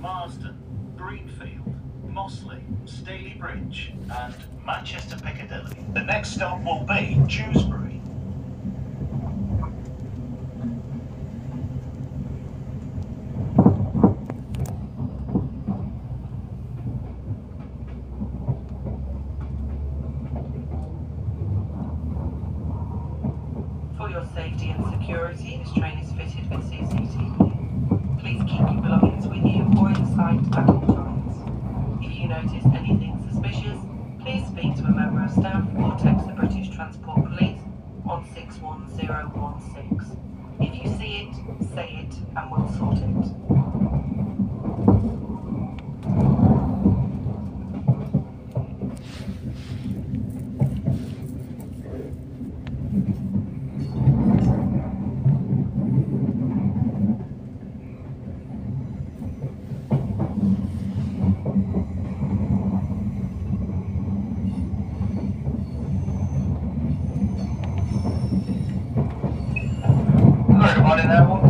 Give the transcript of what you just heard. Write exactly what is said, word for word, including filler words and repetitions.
Marsden, Greenfield, Mossley, Staley Bridge and Manchester Piccadilly. The next stop will be Dewsbury. For your safety and security, this train is fitted with C C T V. Please keep your belongings with you or in sight at all times. If you notice anything suspicious, please speak to a member of staff or text the British Transport Police on six one zero one six. If you see it, say it and we'll sort it. Everybody there,